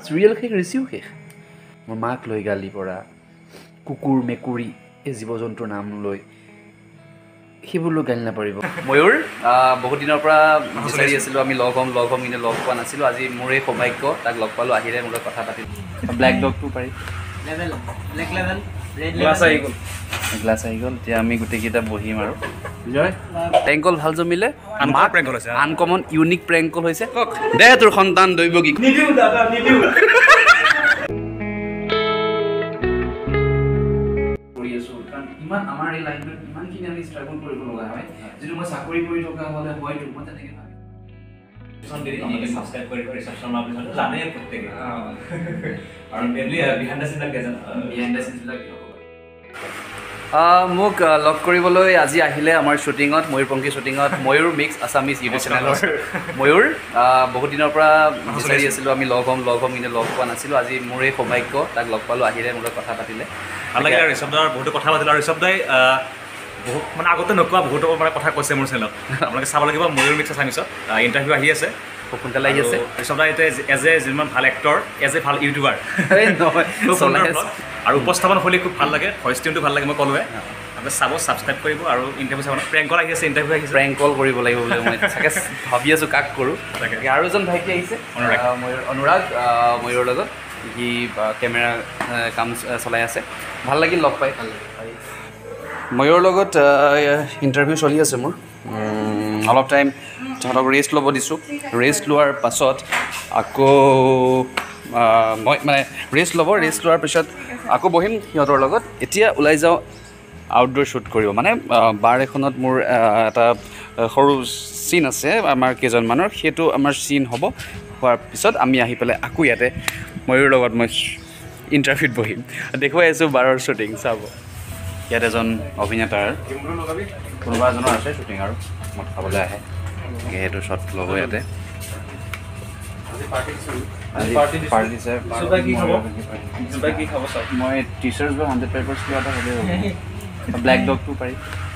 real শেষ ঋষিও শেষ মোৰ মাক লৈ গালি পৰা কুকুৰ মেকুৰী এই জীৱ জন্তুৰ নাম লৈ সেইবোৰ লৈ গালি নাপাৰিব ময়ূৰ বহুত দিনৰ পৰা বিচাৰি আছিলোঁ আমি লগ হ'ম কিন্তু লগ পোৱা নাছিলোঁ আজি মোৰে সৌভাগ্য তাক লগ পালোঁ আহিলে মোৰ লগত কথা পাতিলোঁ ব্লেক ডগটো পাৰি গ্লাছ আহি গ'ল এতিয়া আমি গোটেইকেইটা বহিম আৰু প্ৰেংকল ভাল জমিলে আনকমন ইউনিক প্ৰেংকল হৈছে দে তোৰ সন্তান দৈবকী ইমান আমাৰ এই লাইনটোত ইমানখিনি আমি ষ্ট্ৰাগল কৰিব লগা হয় যিটো মই চাকৰি কৰি থকা হ'লে হয়তো মই তেনেকৈ সাবস্ক্রাইব করে রিসেপশন অফিসার জানে প্রত্যেকে আর মেইনলি বিহাইন্ড দ্য সিন বিলাক মোক লগ কৰিবলৈ আজি আহিলে আমাৰ শ্বুটিঙত ময়ূৰপংখী শ্বুটিঙত ময়ূৰ মিক্স আছামিজ ইউটিউব চেনেলৰ ময়ূৰ বহুত দিনৰ পৰা বিচাৰি আছিলোঁ আমি লগ হ'ম কিন্তু লগ পোৱা নাছিলোঁ আজি মোৰে সৌভাগ্য তাক লগ পালোঁ আহিলে মোৰ লগত কথা পাতিলে ভাল লাগিলে ঋষভদাৰ বহুতো কথা পাতিলোঁ আৰু ঋষভদাই বহুত মানে আগতে নোকোৱা বহুতো মানে কথা কৈছে মোৰ চেনেলত আপোনালোকে চাব লাগিব ময়ূৰ মিক্স আছামিছত ইণ্টাৰভিউ আহি আছে খুব সোনকালে আহি আছে ঋষভদাই এজ এ যিমান ভাল এক্টৰ এজ এ ভাল ইউটিউবাৰ আৰু উপস্থাপন শৈলী খুব ভাল লাগে ভইচ টিউনটো ভাল লাগে মই ক'লোৱে আপোনালোকে চাব ছাবস্ক্ৰাইব কৰিব আৰু ইণ্টাৰভিউ চাব প্ৰেংকল আহি আছে ইণ্টাৰভিউ আহিছে প্ৰেংকল কৰিব লাগিব বুলি মই চাগে ভাবি আছোঁ কাক কৰোঁ আৰু এজন ভাইটি আহিছে অনুৰাগ ময়ূৰৰ লগত সি কেমেৰা কাম চলাই আছে ভাল লাগিল লগ পাই ময়ূৰৰ লগত ইণ্টাৰভিউ চলি আছে মোৰ অলপ টাইম তাহাঁতক ৰেষ্ট ল'ব দিছোঁ ৰেষ্ট লোৱাৰ পাছত আকৌ মই মানে ৰেষ্ট লোৱাৰ পিছত আকৌ বহিম সিহঁতৰ লগত এতিয়া ওলাই যাওঁ আউটডোৰ শ্বুট কৰিব মানে বাৰ এখনত মোৰ এটা সৰু চিন আছে আমাৰ কেইজনমানৰ সেইটো আমাৰ চিন হ'ব হোৱাৰ পিছত আমি আহি পেলাই আকৌ ইয়াতে ময়ূৰৰ লগত মই ইণ্টাৰভিউত বহিম দেখুৱাই আছোঁ বাৰৰ শ্বুটিং চাব ইয়াত এজন অভিনেতাৰ কোনোবা এজনৰ আছে শ্বুটিং আৰু মদ খাবলৈ আহে সেইটো শ্বট ল'ব ইয়াতে মই টি-চাৰ্ট বা 100 পেপাৰ্ছ কিবা এটা হ'লেই হ'ব ব্লেক ডগটো পাৰি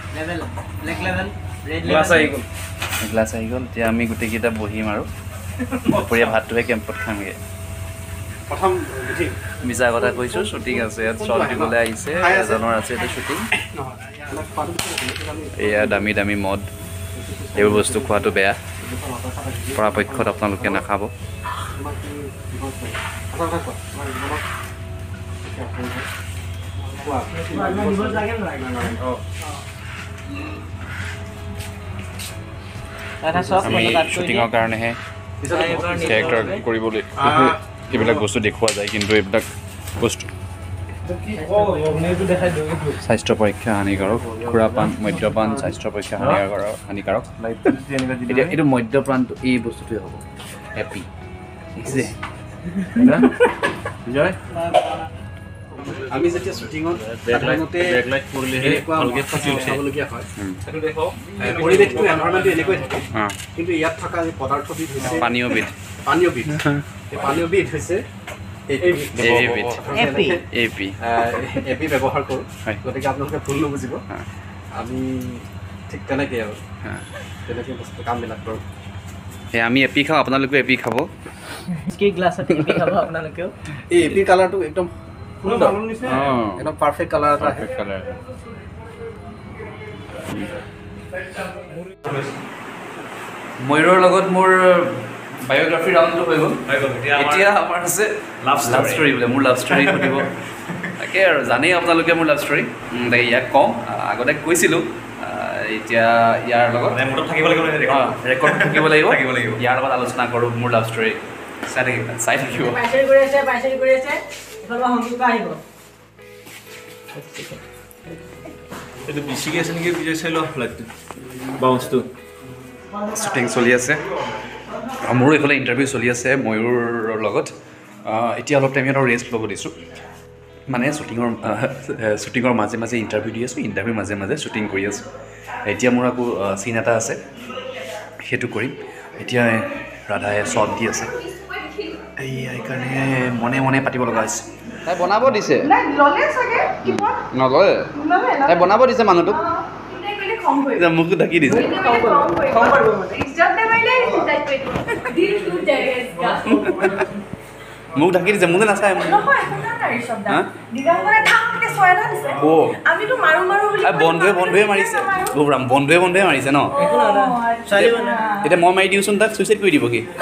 গ্লাছ আহি গ'ল এতিয়া আমি গোটেইকেইটা বহিম আৰু দুপৰীয়া ভাতটোহে কেম্পত খামগৈ প্ৰথম মিছা কথা কৈছোঁ শ্বুটিং আছে ইয়াত শ্বট দিবলৈ আহিছে এজনৰ আছে এইটো শ্বুটিং এয়া দামী দামী মদ এইবোৰ বস্তু খোৱাটো বেয়া পৰাপক্ষত আপোনালোকে নাখাব আমি শ্বুটিঙৰ কাৰণেহে কেৰেক্টাৰ কৰিবলৈ এইবিলাক বস্তু দেখুওৱা যায় কিন্তু এইবিলাক বস্তু স্বাস্থ্য পৰীক্ষা হানিকাৰক খুৰাপান মদ্যপান স্বাস্থ্য পৰীক্ষা হানিকাৰক এইটো মদ্যপানটো এই বস্তুটোৱে হ'ব হেপী দেখিছে বিজয় আমি যেতিয়া শ্বুটিঙত পৰিৱেশটো এনভাইৰনমেণ্টটো এনেকৈ থাকে কিন্তু ইয়াত থকা যি পদাৰ্থবিধ হৈছে পানীয় বিধ হৈছে এপি ব্যৱহাৰ কৰোঁ গতিকে আপোনালোকে ভুল নুবুজিব আমি ঠিক তেনেকৈ আৰু তেনেকৈ বস্তু কামবিলাক কৰোঁ আমি এপি খাওঁ আপোনালোকেও এপি খাব এই এপি কালাৰটো একদম সুন্দৰ একদম পাৰফেক্ট কালাৰ এটা আহে ময়ূৰৰ লগত মোৰ বায়োগ্ৰাফি ৰাউণ্ডটো হৈ গ'ল এতিয়া আমাৰ আছে লাভ ষ্টৰী বোলে মোৰ লাভ ষ্টৰী সুধিব তাকে আৰু জানেই আপোনালোকে মোৰ লাভ ষ্টৰী তাকে ইয়াক কওঁ আগতে কৈছিলোঁ এতিয়া ইয়াৰ লগত ৰেকৰ্ড থাকিব লাগিব ইয়াৰ লগত আলোচনা কৰোঁ মোৰ লাভ ষ্টৰী চাই থাকিব শ্বুটিং চলি আছে মোৰো এইফালে ইণ্টাৰভিউ চলি আছে ময়ূৰৰ লগত এতিয়া অলপ টাইম সিহঁতক ৰেষ্ট ল'ব দিছোঁ মানে শ্বুটিঙৰ মাজে মাজে ইণ্টাৰভিউ দি আছোঁ ইণ্টাৰভিউৰ মাজে মাজে শ্বুটিং কৰি আছোঁ এতিয়া মোৰ আকৌ চিন এটা আছে সেইটো কৰিম এতিয়া ৰাধাই শ্বট দি আছে সেইকাৰণে মনে মনে পাতিব লগা হৈছে তাই বনাব দিছে নলয় তাই বনাব দিছে মানুহটোক মুখটো ঢাকি দিছে মোক ঢাকি দিছে মোলে নাচায় বন্ধুৱে মাৰিছে বন্ধুৱে মাৰিছে ন এতিয়া মই মাৰি দিওঁচোন তাক চুইচাইড কৰি দিব কি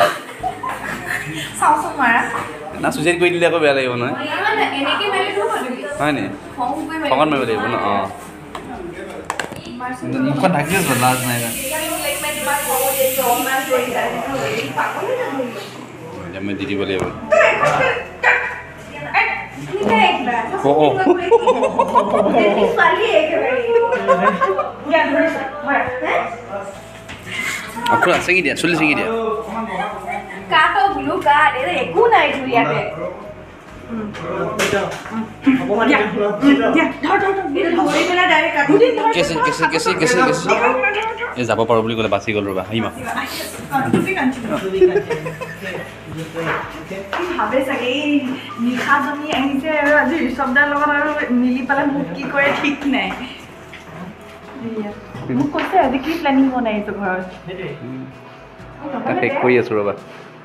না চুইচাইড কৰি দিলে আকৌ বেয়া লাগিব নহয় হয় নি খঙত মাৰিব লাগিব ন অঁ মুখখন ঢাকি আছো লাজ নাই মই দি দিব লাগিব আকৌ ছিঙি দিয়া চুলি ছিঙি দিয়া যাব পাৰো বুলি ক'লে বাচি গ'ল ৰ'বা আহিমা ভাবে চাগে এই নিশাজনী আহিছে আৰু আজি ঋষভদাৰ লগত আৰু মিলি পেলাই মোক কি কৰে ঠিক নাই মোক কৈছে আজি কি প্লেনিং বনাইছো ঘৰত শেষ কৰি আছো ৰ'বা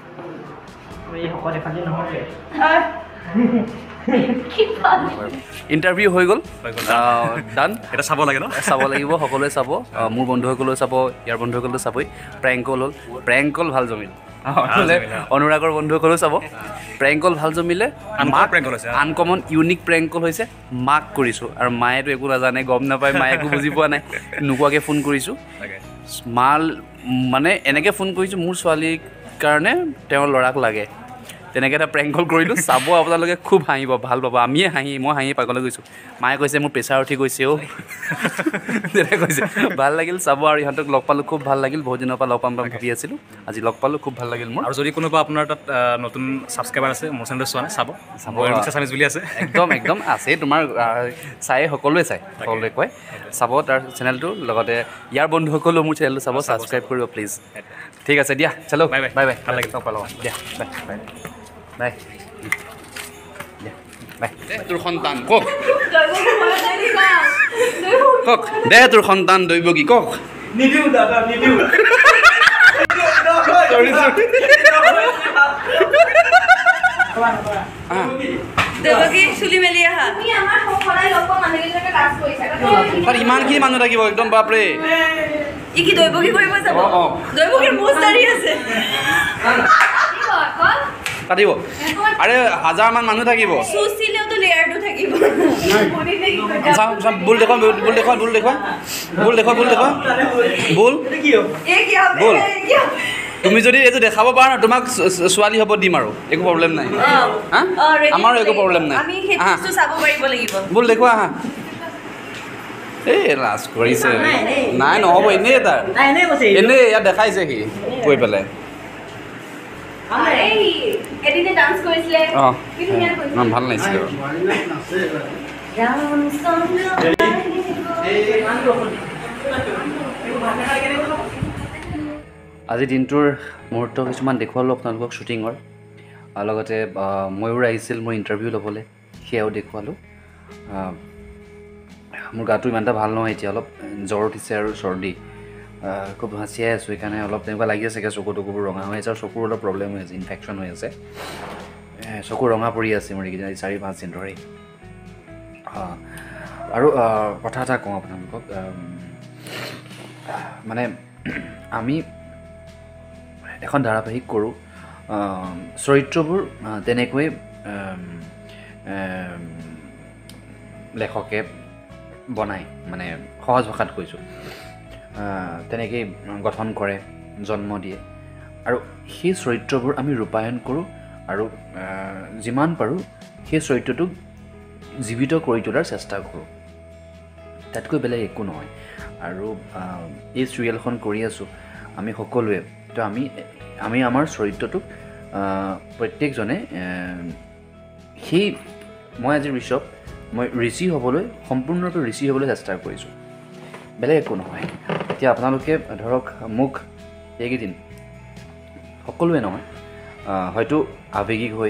ইণ্টাৰভিউ হৈ গ'ল ডান এটা চাব লাগে ন চাব লাগিব সকলোৱে চাব মোৰ বন্ধুসকলেও চাব ইয়াৰ বন্ধুসকলেও চাবই প্ৰেংক কল হ'ল প্ৰেংক কল ভাল জমিল অনুৰাগৰ বন্ধুসকলেও চাব প্ৰেংক কল ভাল জমিলে আনকমন ইউনিক প্ৰেংক কল হৈছে মাক কৰিছোঁ আৰু মায়েতো একো নাজানে গম নাপায় মায়ে একো বুজি পোৱা নাই নোকোৱাকৈ ফোন কৰিছোঁ মা মানে এনেকৈ ফোন কৰিছোঁ মোৰ ছোৱালীৰ কাৰণে তেওঁৰ ল'ৰাক লাগে তেনেকৈ এটা প্ৰেংক কল কৰিলোঁ চাব আপোনালোকে খুব হাঁহিব ভাল পাব আমিয়ে মই হাঁহি পাগলৈ গৈছোঁ মায়ে কৈছে মোৰ প্ৰেছাৰ উঠি গৈছে অ' তেনেকৈ কৈছে ভাল লাগিল চাব আৰু ইহঁতক লগ পালোঁ খুব ভাল লাগিল বহুত দিনৰ পৰা লগ পাম ভাবি আছিলোঁ আজি লগ পালোঁ খুব ভাল লাগিল মোৰ আৰু যদি কোনোবা আপোনাৰ তাত নতুন ছাবস্ক্ৰাইবাৰ আছে মোৰ চেনেলটো চোৱা নাই চাব চামিজ বুলি আছে একদম আছে তোমাৰ চাই সকলোৱে কয় চাব তাৰ চেনেলটো লগতে ইয়াৰ বন্ধুসকলেও মোৰ চেনেলটো চাব ছাবস্ক্ৰাইব কৰিব প্লিজ ঠিক আছে দিয়া চলো বাই বাই ভাল লাগিল লগ পালোঁ দিয়া বাই বাই বাই বাই তোৰ সন্তান কওক দে তোৰ সন্তান দৈবকী কওক নিদিওঁ দাদা নিদিওঁ তাত ইমানখিনি মানুহ থাকিব একদম বাপৰে পাতিব আৰে 1000মান মানুহ থাকিব বুল দেখুৱা তুমি যদি এইটো দেখাব পাৰা ন তোমাক ছোৱালী হ'ব দিম আৰু একো প্ৰব্লেম নাই আমাৰো একো প্ৰব্লেম নাই বুল দেখুৱা আহা এই লাজ কৰিছে নাই নহ'ব এনেই তাৰ এনেই ইয়াত দেখাইছে সি কৈ পেলাই ভাল লাগিছিলে আজি দিনটোৰ মুহূৰ্ত কিছুমান দেখুৱালোঁ আপোনালোকক শ্বুটিঙৰ লগতে ময়ূৰ আহিছিল মোৰ ইণ্টাৰভিউ ল'বলৈ সেয়াও দেখুৱালোঁ মোৰ গাটো ইমান এটা ভাল নহয় এতিয়া অলপ জ্বৰ উঠিছে আৰু চৰ্দি খুব হাঁচিয়াই আছোঁ সেইকাৰণে অলপ তেনেকুৱা লাগি আছে চকু টকুবোৰ ৰঙা হৈ আছে আৰু চকুৰ অলপ প্ৰব্লেম হৈ আছে ইনফেকশ্যন হৈ আছে চকু ৰঙা পৰি আছে মোৰ এইকেইদিন 4-5 দিন ধৰি আৰু কথা এটা কওঁ আপোনালোকক মানে আমি এখন ধাৰাবাহিক কৰোঁ চৰিত্ৰবোৰ তেনেকৈ লেখকে বনায় মানে সহজ ভাষাত কৈছোঁ তেনেকেই গঠন কৰে জন্ম দিয়ে আৰু সেই চৰিত্ৰবোৰ আমি ৰূপায়ণ কৰোঁ আৰু যিমান পাৰোঁ সেই চৰিত্ৰটোক জীৱিত কৰি তোলাৰ চেষ্টা কৰোঁ তাতকৈ বেলেগ একো নহয় আৰু এই চিৰিয়েলখন কৰি আছোঁ আমি সকলোৱে তো আমি আমাৰ চৰিত্ৰটোক প্ৰত্যেকজনে সেই মই আজি মই ঋষি হ'বলৈ সম্পূৰ্ণৰূপে ঋষি হ'বলৈ চেষ্টা কৰিছোঁ বেলেগ একো নহয় এতিয়া আপোনালোকে ধৰক মোক এইকেইদিন সকলোৱে নহয় হয়তো আৱেগিক হৈ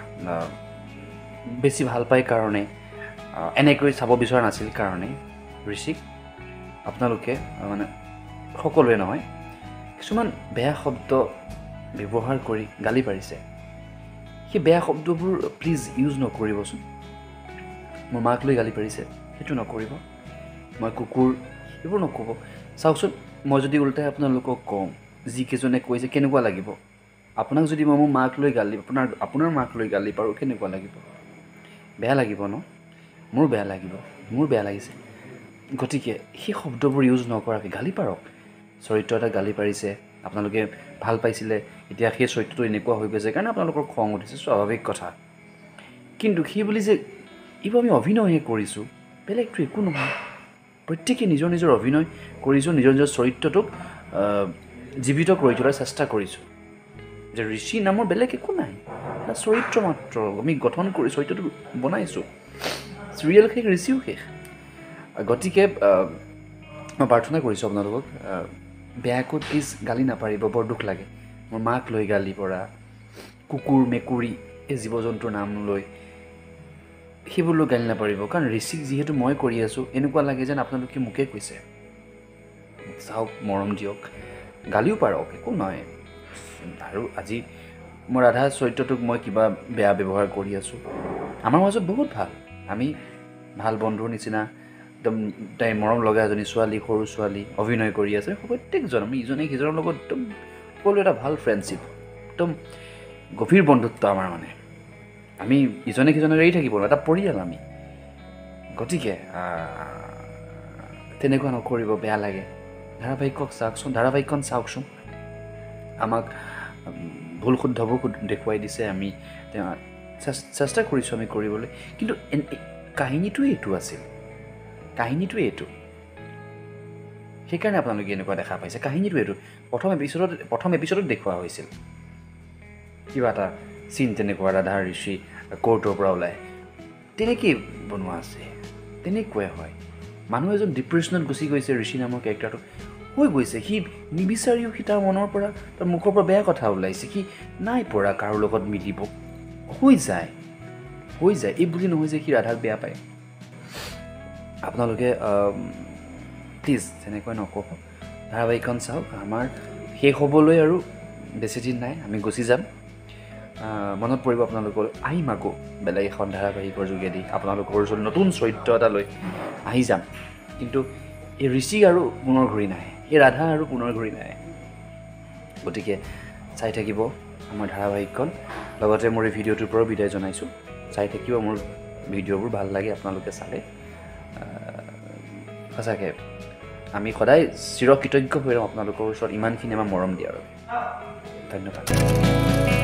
বেছি ভাল পায় কাৰণে এনেকৈ চাব বিচৰা নাছিল কাৰণে ঋষিক আপোনালোকে মানে সকলোৱে নহয় কিছুমান বেয়া শব্দ ব্যৱহাৰ কৰি গালি পাৰিছে সেই বেয়া শব্দবোৰ প্লিজ ইউজ নকৰিবচোন মোৰ মাক লৈ গালি পাৰিছে সেইটো নকৰিব মই কুকুৰ এইবোৰ নক'ব চাওকচোন মই যদি উল্টাই আপোনালোকক কওঁ যিকেইজনে কৈছে কেনেকুৱা লাগিব আপোনাক যদি মই মোৰ মাক লৈ গালি আপোনাৰ মাক লৈ গালি পাৰোঁ কেনেকুৱা লাগিব বেয়া লাগিব ন মোৰ বেয়া লাগিছে গতিকে সেই শব্দবোৰ ইউজ নকৰাকৈ গালি পাৰক চৰিত্ৰ এটা গালি পাৰিছে আপোনালোকে ভাল পাইছিলে এতিয়া সেই চৰিত্ৰটো এনেকুৱা হৈ গৈছে কাৰণে আপোনালোকৰ খং উঠিছে স্বাভাৱিক কথা কিন্তু সেই বুলি যে এইবোৰ আমি অভিনয়হে কৰিছোঁ বেলেগটো একো নহয় প্ৰত্যেকে নিজৰ নিজৰ অভিনয় কৰিছোঁ নিজৰ চৰিত্ৰটোক জীৱিত কৰি তোলাৰ চেষ্টা কৰিছোঁ যে ঋষি নামৰ বেলেগ একো নাই এটা চৰিত্ৰ মাত্ৰ আমি গঠন কৰি চৰিত্ৰটো বনাইছোঁ চিৰিয়েল শেষ ঋষিও শেষ গতিকে মই প্ৰাৰ্থনা কৰিছোঁ আপোনালোকক বেয়াকৈ প্লিজ গালি নাপাৰিব বৰ দুখ লাগে মোৰ মাক লৈ গালি পৰা কুকুৰ মেকুৰী এই জীৱ জন্তুৰ নাম লৈ সেইবোৰ লৈ গালি নাপাৰিব কাৰণ ঋষিক যিহেতু মই কৰি আছোঁ এনেকুৱা লাগে যেন আপোনালোকে মোকে কৈছে চাওক মৰম দিয়ক গালিও পাৰক একো নহয় আৰু আজি মোৰ ৰাধা চৰিত্ৰটোক মই কিবা বেয়া ব্যৱহাৰ কৰি আছোঁ আমাৰ মাজত বহুত ভাল আমি ভাল বন্ধুৰ নিচিনা একদম তাই মৰম লগা এজনী ছোৱালী সৰু ছোৱালী অভিনয় কৰি আছে প্ৰত্যেকজন আমি ইজনে সিজনৰ লগত একদম সকলো এটা ভাল ফ্ৰেণ্ডশ্বিপ একদম গভীৰ বন্ধুত্ব আমাৰ মানে আমি ইজনে সিজনে এৰি থাকিব এটা পৰিয়াল আমি গতিকে তেনেকুৱা নকৰিব বেয়া লাগে ধাৰাবাহিকখন চাওকচোন আমাক ভুল শুদ্ধবোৰ দেখুৱাই দিছে আমি চেষ্টা কৰিছোঁ আমি কৰিবলৈ কিন্তু কাহিনীটোৱে এইটো আছিল এইটো সেইকাৰণে আপোনালোকে এনেকুৱা দেখা পাইছে কাহিনীটো এইটো প্ৰথম এপিছডত দেখুওৱা হৈছিল কিবা এটা চিন তেনেকুৱা ৰাধা ঋষি কোৰ্টৰ পৰা ওলাই তেনেকেই বনোৱা আছে তেনেকুৱাই হয় মানুহ এজন ডিপ্ৰেশ্যনত গুচি গৈছে ঋষি নামৰ কেৰেক্টাৰটো হৈ গৈছে সি নিবিচাৰিও সি তাৰ মনৰ পৰা তাৰ মুখৰ পৰা বেয়া কথা ওলাইছে সি নাই পৰা কাৰো লগত মিলিব হৈ যায় এই বুলি নহয় যে সি ৰাধাক বেয়া পায় আপোনালোকে প্লিজ তেনেকৈ নক'ব ধাৰাবাহিকখন চাওক আমাৰ শেষ হ'বলৈ আৰু বেছিদিন নাই আমি গুচি যাম মনত পৰিব আপোনালোকৰ আহিম আকৌ বেলেগ এখন ধাৰাবাহিকৰ যোগেদি আপোনালোকৰ ওচৰত নতুন চৰিত্ৰ এটা লৈ আহি যাম কিন্তু এই ঋষি আৰু পুনৰ ঘূৰি নাহে এই ৰাধা আৰু পুনৰ ঘূৰি নাহে গতিকে চাই থাকিব আমাৰ ধাৰাবাহিকখন লগতে মোৰ এই ভিডিঅ'টোৰ পৰাও বিদায় জনাইছোঁ চাই থাকিব মোৰ ভিডিঅ'বোৰ ভাল লাগে আপোনালোকে চালে সঁচাকৈ আমি সদায় চিৰকৃতজ্ঞ হৈ ৰওঁ আপোনালোকৰ ওচৰত ইমানখিনি আমাৰ মৰম দিয়াৰ বাবে ধন্যবাদ